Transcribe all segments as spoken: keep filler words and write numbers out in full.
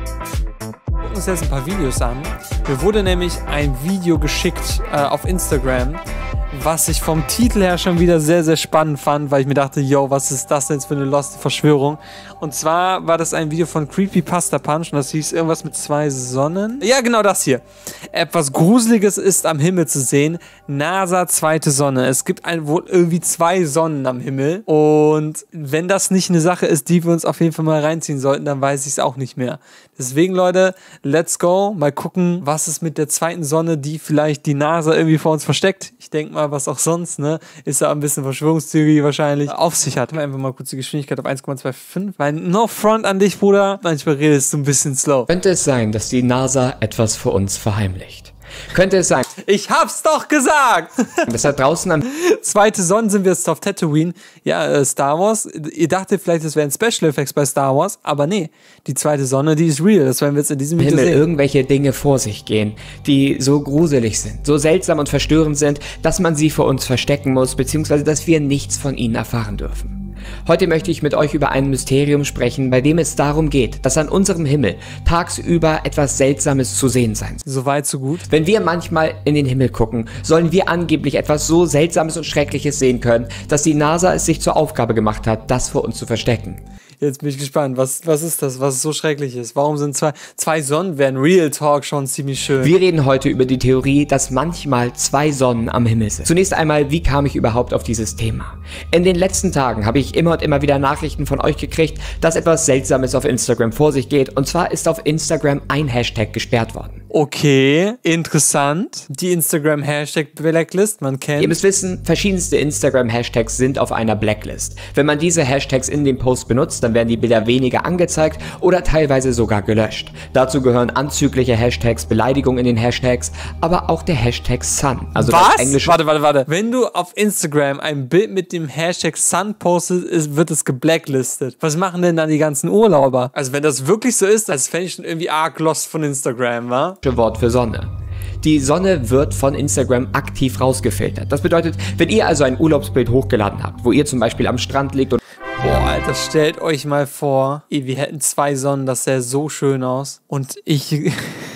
Wir gucken uns jetzt ein paar Videos an. Mir wurde nämlich ein Video geschickt äh, auf Instagram, was ich vom Titel her schon wieder sehr, sehr spannend fand, weil ich mir dachte, yo, was ist das denn jetzt für eine lost Verschwörung? Und zwar war das ein Video von Creepypasta Punch und das hieß irgendwas mit zwei Sonnen. Ja, genau das hier. Etwas Gruseliges ist am Himmel zu sehen. NASA zweite Sonne. Es gibt ein, wohl irgendwie zwei Sonnen am Himmel. Und wenn das nicht eine Sache ist, die wir uns auf jeden Fall mal reinziehen sollten, dann weiß ich es auch nicht mehr. Deswegen, Leute, let's go. Mal gucken, was ist mit der zweiten Sonne, die vielleicht die NASA irgendwie vor uns versteckt. Ich denke mal, was auch sonst, ne? Ist ja ein bisschen Verschwörungstheorie wahrscheinlich. Auf sich hat. Einfach mal kurz die Geschwindigkeit auf eins Komma fünfundzwanzig. Weil no front an dich, Bruder. Manchmal redest du ein bisschen slow. Könnte es sein, dass die NASA etwas vor uns verheimlicht? Könnte es sein. Ich hab's doch gesagt! Das da draußen am... Zweite Sonne sind wir jetzt auf Tatooine. Ja, äh, Star Wars. Ihr dachtet vielleicht, es wären Special Effects bei Star Wars. Aber nee, die zweite Sonne, die ist real. Das werden wir jetzt in diesem Video Himmel sehen. Irgendwelche Dinge vor sich gehen, die so gruselig sind, so seltsam und verstörend sind, dass man sie vor uns verstecken muss, beziehungsweise dass wir nichts von ihnen erfahren dürfen. Heute möchte ich mit euch über ein Mysterium sprechen, bei dem es darum geht, dass an unserem Himmel tagsüber etwas Seltsames zu sehen sein soll. So weit, so gut. Wenn wir manchmal in den Himmel gucken, sollen wir angeblich etwas so Seltsames und Schreckliches sehen können, dass die NASA es sich zur Aufgabe gemacht hat, das vor uns zu verstecken. Jetzt bin ich gespannt. Was, was ist das, was so schrecklich ist? Warum sind zwei, zwei Sonnen, wären Real Talk schon ziemlich schön. Wir reden heute über die Theorie, dass manchmal zwei Sonnen am Himmel sind. Zunächst einmal, wie kam ich überhaupt auf dieses Thema? In den letzten Tagen habe ich immer und immer wieder Nachrichten von euch gekriegt, dass etwas Seltsames auf Instagram vor sich geht. Und zwar ist auf Instagram ein Hashtag gesperrt worden. Okay, interessant. Die Instagram-Hashtag-Blacklist, man kennt. Ihr müsst wissen, verschiedenste Instagram-Hashtags sind auf einer Blacklist. Wenn man diese Hashtags in dem Post benutzt, dann werden die Bilder weniger angezeigt oder teilweise sogar gelöscht. Dazu gehören anzügliche Hashtags, Beleidigungen in den Hashtags, aber auch der Hashtag Sun. Also Was? Das englische warte, warte, warte. Wenn du auf Instagram ein Bild mit dem Hashtag Sun postest, ist, wird es geblacklistet. Was machen denn dann die ganzen Urlauber? Also wenn das wirklich so ist, das fände ich schon irgendwie arg lost von Instagram, wa? Wort für Sonne. Die Sonne wird von Instagram aktiv rausgefiltert. Das bedeutet, wenn ihr also ein Urlaubsbild hochgeladen habt, wo ihr zum Beispiel am Strand liegt und... Boah, Alter, stellt euch mal vor, ey, wir hätten zwei Sonnen, das sähe so schön aus. Und ich...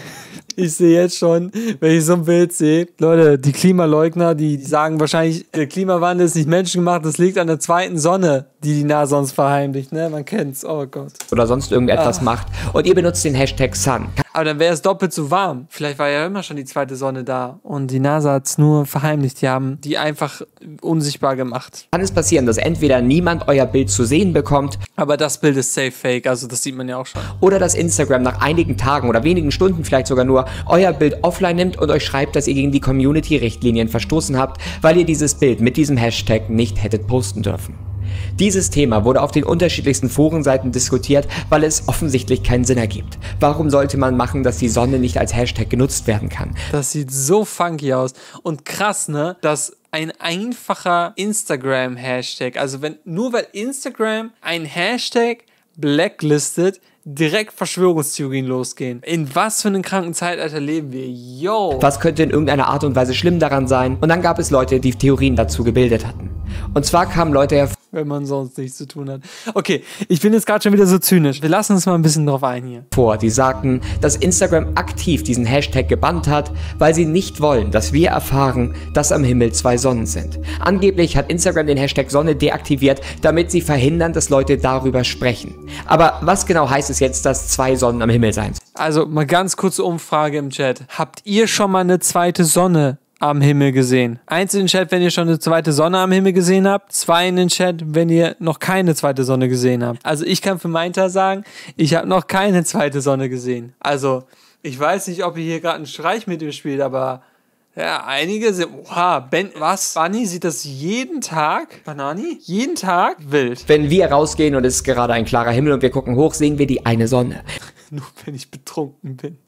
Ich sehe jetzt schon, wenn ich so ein Bild sehe, Leute, die Klimaleugner, die sagen wahrscheinlich, der Klimawandel ist nicht menschengemacht, das liegt an der zweiten Sonne, die die NASA uns verheimlicht, ne? Man kennt's, oh Gott. Oder sonst irgendetwas ah. macht und ihr benutzt den Hashtag Sun. Aber dann wäre es doppelt so warm. Vielleicht war ja immer schon die zweite Sonne da und die NASA hat's nur verheimlicht, die haben die einfach unsichtbar gemacht. Kann es passieren, dass entweder niemand euer Bild zu sehen bekommt, aber das Bild ist safe fake, also das sieht man ja auch schon. Oder dass Instagram nach einigen Tagen oder wenigen Stunden vielleicht sogar nur euer Bild offline nimmt und euch schreibt, dass ihr gegen die Community-Richtlinien verstoßen habt, weil ihr dieses Bild mit diesem Hashtag nicht hättet posten dürfen. Dieses Thema wurde auf den unterschiedlichsten Forenseiten diskutiert, weil es offensichtlich keinen Sinn ergibt. Warum sollte man machen, dass die Sonne nicht als Hashtag genutzt werden kann? Das sieht so funky aus. Und krass, ne, dass ein einfacher Instagram-Hashtag, also wenn nur weil Instagram ein Hashtag blacklistet, direkt Verschwörungstheorien losgehen. In was für einem kranken Zeitalter leben wir? Yo! Was könnte in irgendeiner Art und Weise schlimm daran sein? Und dann gab es Leute, die Theorien dazu gebildet hatten. Und zwar kamen Leute hervor, wenn man sonst nichts zu tun hat. Okay, ich bin jetzt gerade schon wieder so zynisch. Wir lassen uns mal ein bisschen drauf ein hier. Vor, die sagten, dass Instagram aktiv diesen Hashtag gebannt hat, weil sie nicht wollen, dass wir erfahren, dass am Himmel zwei Sonnen sind. Angeblich hat Instagram den Hashtag Sonne deaktiviert, damit sie verhindern, dass Leute darüber sprechen. Aber was genau heißt es jetzt, dass zwei Sonnen am Himmel sein? Also mal ganz kurze Umfrage im Chat. Habt ihr schon mal eine zweite Sonne am Himmel gesehen? Eins in den Chat, wenn ihr schon eine zweite Sonne am Himmel gesehen habt. Zwei in den Chat, wenn ihr noch keine zweite Sonne gesehen habt. Also ich kann für meinen Teil sagen, ich habe noch keine zweite Sonne gesehen. Also ich weiß nicht, ob ihr hier gerade einen Streich mit ihm spielt, aber ja, einige sind, oha, Ben, was? Bunny sieht das jeden Tag? Banani? Jeden Tag? Wild. Wenn wir rausgehen und es ist gerade ein klarer Himmel und wir gucken hoch, sehen wir die eine Sonne. Nur wenn ich betrunken bin.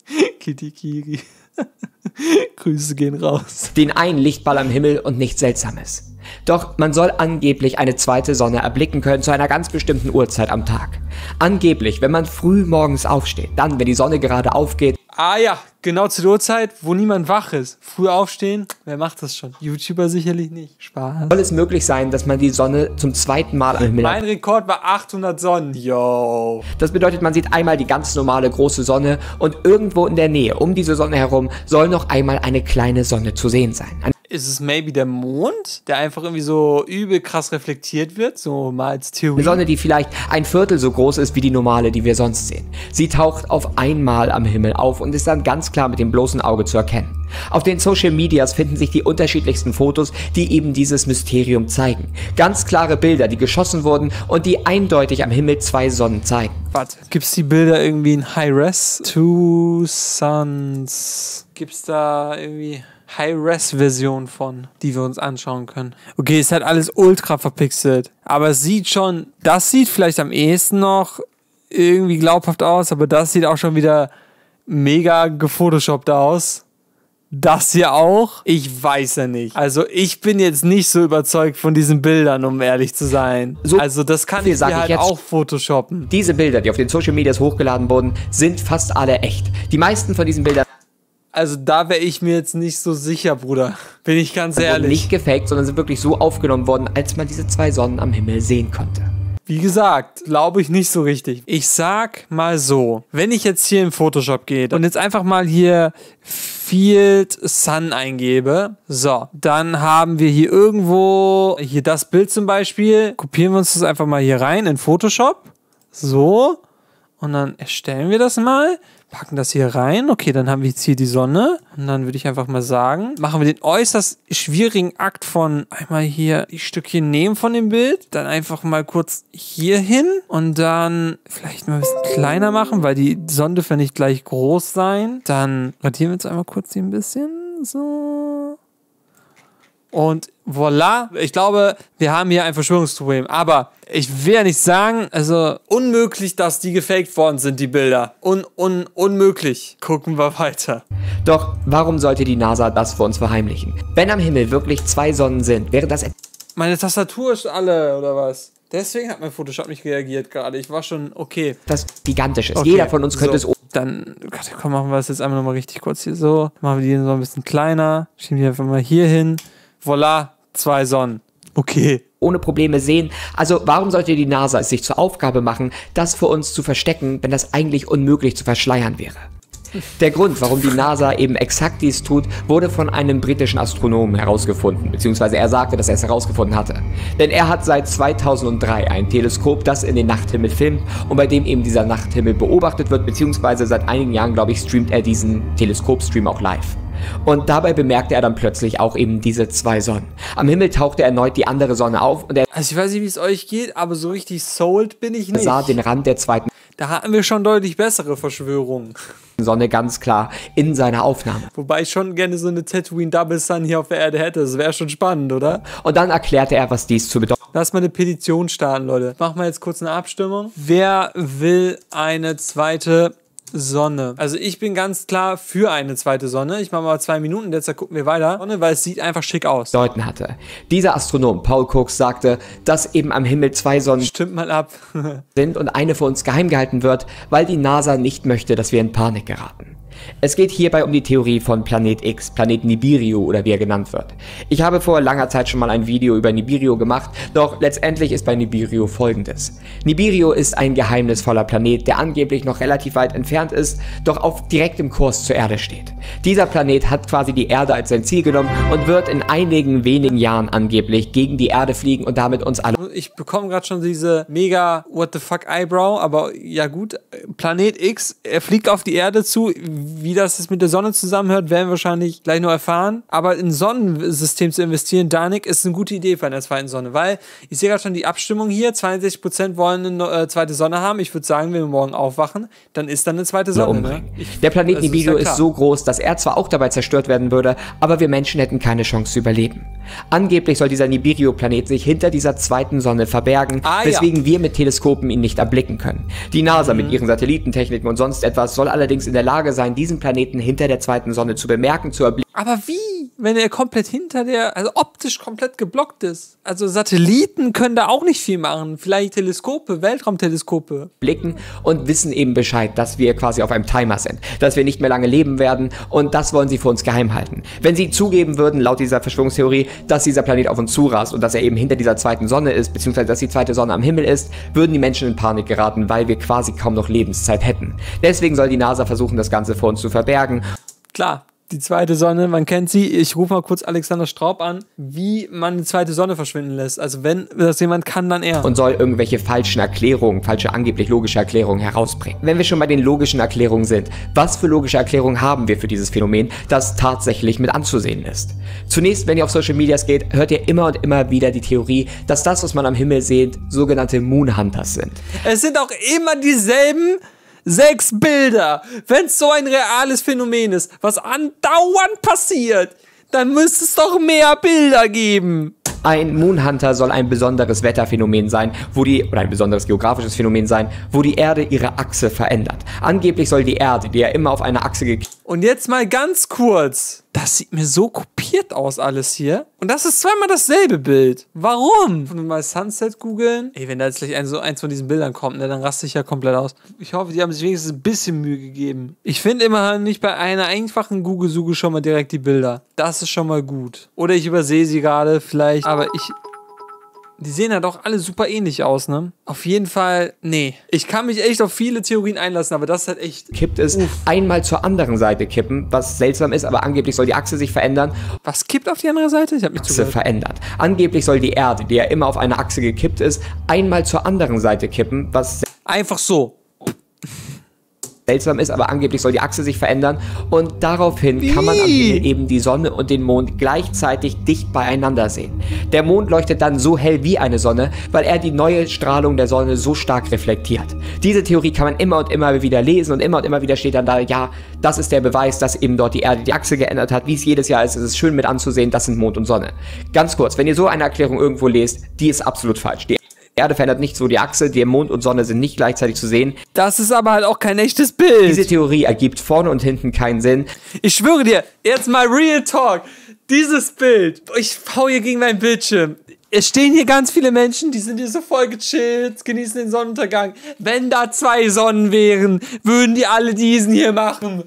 Kitikiri. Grüße gehen raus. Den einen Lichtball am Himmel und nichts Seltsames. Doch man soll angeblich eine zweite Sonne erblicken können zu einer ganz bestimmten Uhrzeit am Tag. Angeblich, wenn man früh morgens aufsteht, dann, wenn die Sonne gerade aufgeht. Ah ja, genau zu der Uhrzeit, wo niemand wach ist. Früh aufstehen, wer macht das schon? YouTuber sicherlich nicht. Spaß. Soll es möglich sein, dass man die Sonne zum zweiten Mal am Himmel... Mein Rekord war achthundert Sonnen. Yo. Das bedeutet, man sieht einmal die ganz normale große Sonne und irgendwo in der Nähe, um diese Sonne herum, soll noch einmal eine kleine Sonne zu sehen sein. Ein Ist es maybe der Mond, der einfach irgendwie so übel krass reflektiert wird, so mal als Theorie? Eine Sonne, die vielleicht ein Viertel so groß ist wie die normale, die wir sonst sehen. Sie taucht auf einmal am Himmel auf und ist dann ganz klar mit dem bloßen Auge zu erkennen. Auf den Social Medias finden sich die unterschiedlichsten Fotos, die eben dieses Mysterium zeigen. Ganz klare Bilder, die geschossen wurden und die eindeutig am Himmel zwei Sonnen zeigen. Warte, gibt's die Bilder irgendwie in High-Res? Two Suns. Gibt's da irgendwie High-Res-Version von, die wir uns anschauen können? Okay, ist halt alles ultra verpixelt. Aber es sieht schon, das sieht vielleicht am ehesten noch irgendwie glaubhaft aus, aber das sieht auch schon wieder mega gefotoshoppt aus. Das hier auch? Ich weiß ja nicht. Also ich bin jetzt nicht so überzeugt von diesen Bildern, um ehrlich zu sein. So, also das kann ich dir halt auch photoshoppen. Diese Bilder, die auf den Social Medias hochgeladen wurden, sind fast alle echt. Die meisten von diesen Bildern... Also da wäre ich mir jetzt nicht so sicher, Bruder. Bin ich ganz ehrlich. Wurden nicht gefaked, sondern sind wirklich so aufgenommen worden, als man diese zwei Sonnen am Himmel sehen konnte. Wie gesagt, glaube ich nicht so richtig. Ich sag mal so, wenn ich jetzt hier in Photoshop gehe und jetzt einfach mal hier Field Sun eingebe, so, dann haben wir hier irgendwo, hier das Bild zum Beispiel, kopieren wir uns das einfach mal hier rein in Photoshop, so, und dann erstellen wir das mal, packen das hier rein, okay, dann haben wir jetzt hier die Sonne und dann würde ich einfach mal sagen, machen wir den äußerst schwierigen Akt von einmal hier die Stückchen nehmen von dem Bild, dann einfach mal kurz hier hin und dann vielleicht mal ein bisschen kleiner machen, weil die Sonne dürfen ja nicht gleich groß sein. Dann radieren wir jetzt einmal kurz hier ein bisschen, so. Und voilà, ich glaube, wir haben hier ein Verschwörungsproblem. Aber ich will ja nicht sagen, also unmöglich, dass die gefaked worden sind, die Bilder. Un, un, unmöglich. Gucken wir weiter. Doch warum sollte die NASA das vor uns verheimlichen? Wenn am Himmel wirklich zwei Sonnen sind, wäre das... Meine Tastatur ist alle, oder was? Deswegen hat mein Photoshop nicht reagiert gerade. Ich war schon okay. Das gigantisch ist. Okay, Jeder von uns könnte so, es... Dann, Gott, komm, machen wir es jetzt einmal nochmal richtig kurz hier so. Machen wir die so ein bisschen kleiner. Schieben die einfach mal hier hin. Voilà, zwei Sonnen. Okay. Ohne Probleme sehen. Also warum sollte die NASA es sich zur Aufgabe machen, das vor uns zu verstecken, wenn das eigentlich unmöglich zu verschleiern wäre? Der Grund, warum die NASA eben exakt dies tut, wurde von einem britischen Astronomen herausgefunden, beziehungsweise er sagte, dass er es herausgefunden hatte. Denn er hat seit zweitausenddrei ein Teleskop, das in den Nachthimmel filmt und bei dem eben dieser Nachthimmel beobachtet wird, beziehungsweise seit einigen Jahren, glaube ich, streamt er diesen Teleskopstream auch live. Und dabei bemerkte er dann plötzlich auch eben diese zwei Sonnen. Am Himmel tauchte erneut die andere Sonne auf und er also ich weiß nicht, wie es euch geht, aber so richtig sold bin ich nicht. sah den Rand der zweiten Da hatten wir schon deutlich bessere Verschwörungen. Sonne ganz klar in seiner Aufnahme. Wobei ich schon gerne so eine Tatooine Double Sun hier auf der Erde hätte. Das wäre schon spannend, oder? Und dann erklärte er, was dies zu bedeuten. Lass mal eine Petition starten, Leute. Machen wir jetzt kurz eine Abstimmung. Wer will eine zweite Sonne? Also ich bin ganz klar für eine zweite Sonne. Ich mache mal zwei Minuten, jetzt gucken wir weiter. Sonne, weil es sieht einfach schick aus. Deuten hatte. Dieser Astronom, Paul Cook, sagte, dass eben am Himmel zwei Sonnen Stimmt mal ab. sind und eine für uns geheim gehalten wird, weil die NASA nicht möchte, dass wir in Panik geraten. Es geht hierbei um die Theorie von Planet X, Planet Nibiru oder wie er genannt wird. Ich habe vor langer Zeit schon mal ein Video über Nibiru gemacht, doch letztendlich ist bei Nibiru folgendes. Nibiru ist ein geheimnisvoller Planet, der angeblich noch relativ weit entfernt ist, doch auf direktem Kurs zur Erde steht. Dieser Planet hat quasi die Erde als sein Ziel genommen und wird in einigen wenigen Jahren angeblich gegen die Erde fliegen und damit uns alle... Ich bekomme gerade schon diese mega what the fuck Eyebrow, aber ja gut, Planet X, er fliegt auf die Erde zu. Wie das jetzt mit der Sonne zusammenhört, werden wir wahrscheinlich gleich noch erfahren. Aber in ein Sonnensystem zu investieren, Danik, ist eine gute Idee für eine zweite Sonne, weil ich sehe gerade schon die Abstimmung hier, zweiundsechzig Prozent wollen eine äh, zweite Sonne haben. Ich würde sagen, wenn wir morgen aufwachen, dann ist dann eine zweite Sonne. Ne? Ich, der Planet Nibiru ist, ja ist so groß, dass er zwar auch dabei zerstört werden würde, aber wir Menschen hätten keine Chance zu überleben. Angeblich soll dieser Nibiru-Planet sich hinter dieser zweiten Sonne verbergen, ah, weswegen ja. wir mit Teleskopen ihn nicht erblicken können. Die NASA mhm. mit ihren Satellitentechniken und sonst etwas soll allerdings in der Lage sein, diesen Planeten hinter der zweiten Sonne zu bemerken, zu erblicken. Aber wie? wenn er komplett hinter der, also optisch komplett geblockt ist. Also Satelliten können da auch nicht viel machen. Vielleicht Teleskope, Weltraumteleskope. Blicken und wissen eben Bescheid, dass wir quasi auf einem Timer sind, dass wir nicht mehr lange leben werden und das wollen sie vor uns geheim halten. Wenn sie zugeben würden, laut dieser Verschwörungstheorie, dass dieser Planet auf uns zurast und dass er eben hinter dieser zweiten Sonne ist, beziehungsweise dass die zweite Sonne am Himmel ist, würden die Menschen in Panik geraten, weil wir quasi kaum noch Lebenszeit hätten. Deswegen soll die NASA versuchen, das Ganze vor uns zu verbergen. Klar. Die zweite Sonne, man kennt sie. Ich rufe mal kurz Alexander Straub an, wie man eine zweite Sonne verschwinden lässt. Also wenn das jemand kann, dann er. Und soll irgendwelche falschen Erklärungen, falsche angeblich logische Erklärungen herausbringen. Wenn wir schon bei den logischen Erklärungen sind, was für logische Erklärungen haben wir für dieses Phänomen, das tatsächlich mit anzusehen ist? Zunächst, wenn ihr auf Social Medias geht, hört ihr immer und immer wieder die Theorie, dass das, was man am Himmel sieht, sogenannte Moonhunters sind. Es sind auch immer dieselben sechs Bilder. Wenn es so ein reales Phänomen ist, was andauernd passiert, dann müsste es doch mehr Bilder geben. Ein Moonhunter soll ein besonderes Wetterphänomen sein, wo die, oder ein besonderes geografisches Phänomen sein, wo die Erde ihre Achse verändert. Angeblich soll die Erde, die ja immer auf einer Achse gekippt. Und jetzt mal ganz kurz. Das sieht mir so kopiert aus alles hier. Und das ist zweimal dasselbe Bild. Warum? Wenn wir mal Sunset googeln. Ey, wenn da jetzt gleich ein, so eins von diesen Bildern kommt, ne, dann raste ich ja komplett aus. Ich hoffe, die haben sich wenigstens ein bisschen Mühe gegeben. Ich finde immerhin nicht bei einer einfachen Google-Suche schon mal direkt die Bilder. Das ist schon mal gut. Oder ich übersehe sie gerade vielleicht. Aber ich... Die sehen ja doch alle super ähnlich aus, ne? Auf jeden Fall, nee. Ich kann mich echt auf viele Theorien einlassen, aber das ist halt echt... Kippt es, Uff. einmal zur anderen Seite kippen, was seltsam ist, aber angeblich soll die Achse sich verändern. Was kippt auf die andere Seite? Ich hab mich zugehört. Achse verändert. Angeblich soll die Erde, die ja immer auf einer Achse gekippt ist, einmal zur anderen Seite kippen, was... Einfach so. seltsam ist, aber angeblich soll die Achse sich verändern und daraufhin Wie? kann man am Himmel eben die Sonne und den Mond gleichzeitig dicht beieinander sehen. Der Mond leuchtet dann so hell wie eine Sonne, weil er die neue Strahlung der Sonne so stark reflektiert. Diese Theorie kann man immer und immer wieder lesen und immer und immer wieder steht dann da, ja, das ist der Beweis, dass eben dort die Erde die Achse geändert hat, wie es jedes Jahr ist. Es ist schön mit anzusehen, das sind Mond und Sonne. Ganz kurz, wenn ihr so eine Erklärung irgendwo lest, die ist absolut falsch. Die Erde verändert nicht so die Achse, der Mond und Sonne sind nicht gleichzeitig zu sehen. Das ist aber halt auch kein echtes Bild. Diese Theorie ergibt vorne und hinten keinen Sinn. Ich schwöre dir, jetzt mal Real Talk, dieses Bild, ich hau hier gegen meinen Bildschirm. Es stehen hier ganz viele Menschen, die sind hier so voll gechillt, genießen den Sonnenuntergang. Wenn da zwei Sonnen wären, würden die alle diesen hier machen.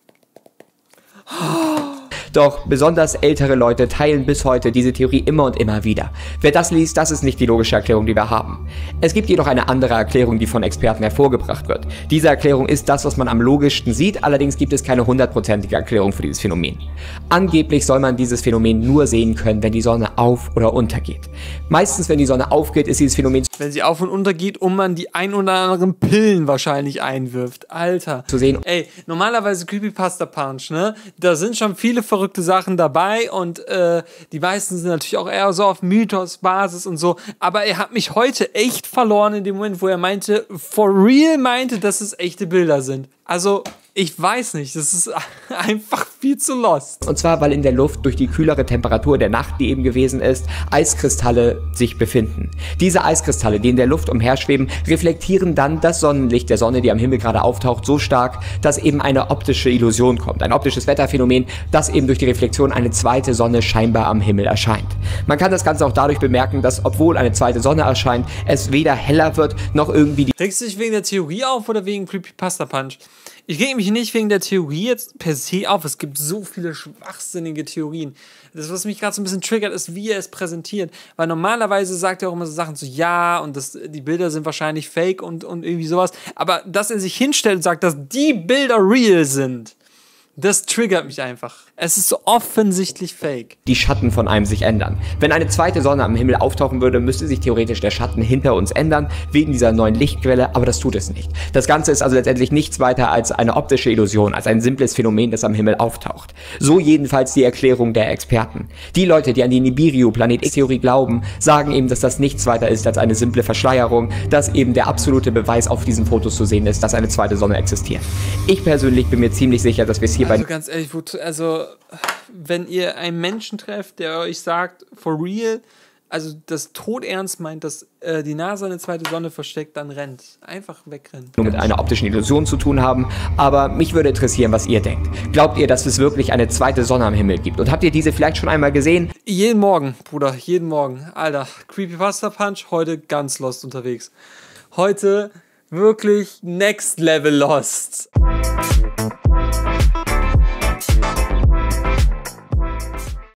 Doch besonders ältere Leute teilen bis heute diese Theorie immer und immer wieder. Wer das liest, das ist nicht die logische Erklärung, die wir haben. Es gibt jedoch eine andere Erklärung, die von Experten hervorgebracht wird. Diese Erklärung ist das, was man am logischsten sieht, allerdings gibt es keine hundertprozentige Erklärung für dieses Phänomen. Angeblich soll man dieses Phänomen nur sehen können, wenn die Sonne auf- oder untergeht. Meistens, wenn die Sonne aufgeht, ist dieses Phänomen wenn sie auf- und untergeht und man die ein oder anderen Pillen wahrscheinlich einwirft. Alter. Zu sehen. Ey, normalerweise Creepypasta Punch, ne? Da sind schon viele verrückte Sachen dabei und äh, die meisten sind natürlich auch eher so auf Mythos-Basis und so. Aber er hat mich heute echt verloren in dem Moment, wo er meinte, for real meinte, dass es echte Bilder sind. Also, ich weiß nicht, das ist einfach viel zu lost. Und zwar, weil in der Luft durch die kühlere Temperatur der Nacht, die eben gewesen ist, Eiskristalle sich befinden. Diese Eiskristalle, die in der Luft umherschweben, reflektieren dann das Sonnenlicht der Sonne, die am Himmel gerade auftaucht, so stark, dass eben eine optische Illusion kommt. Ein optisches Wetterphänomen, das eben durch die Reflexion eine zweite Sonne scheinbar am Himmel erscheint. Man kann das Ganze auch dadurch bemerken, dass, obwohl eine zweite Sonne erscheint, es weder heller wird, noch irgendwie die... Regst du dich wegen der Theorie auf oder wegen Creepypasta Punch? Ich reg mich nicht wegen der Theorie jetzt per se auf. Es gibt so viele schwachsinnige Theorien. Das, was mich gerade so ein bisschen triggert, ist, wie er es präsentiert. Weil normalerweise sagt er auch immer so Sachen so, ja, und das, die Bilder sind wahrscheinlich fake und, und irgendwie sowas. Aber dass er sich hinstellt und sagt, dass die Bilder real sind, das triggert mich einfach. Es ist so offensichtlich fake. Die Schatten von einem sich ändern. Wenn eine zweite Sonne am Himmel auftauchen würde, müsste sich theoretisch der Schatten hinter uns ändern, wegen dieser neuen Lichtquelle, aber das tut es nicht. Das Ganze ist also letztendlich nichts weiter als eine optische Illusion, als ein simples Phänomen, das am Himmel auftaucht. So jedenfalls die Erklärung der Experten. Die Leute, die an die Nibiru-Planet-X-Theorie glauben, sagen eben, dass das nichts weiter ist als eine simple Verschleierung, dass eben der absolute Beweis auf diesen Fotos zu sehen ist, dass eine zweite Sonne existiert. Ich persönlich bin mir ziemlich sicher, dass wir es hier Also ganz ehrlich, wo, also wenn ihr einen Menschen trefft, der euch sagt, for real, also das todernst meint, dass äh, die NASA eine zweite Sonne versteckt, dann rennt. Einfach wegrennen. Nur mit einer optischen Illusion zu tun haben, aber mich würde interessieren, was ihr denkt. Glaubt ihr, dass es wirklich eine zweite Sonne am Himmel gibt? Und habt ihr diese vielleicht schon einmal gesehen? Jeden Morgen, Bruder, jeden Morgen. Alter, Creepypasta Punch, heute ganz lost unterwegs. Heute wirklich next level lost.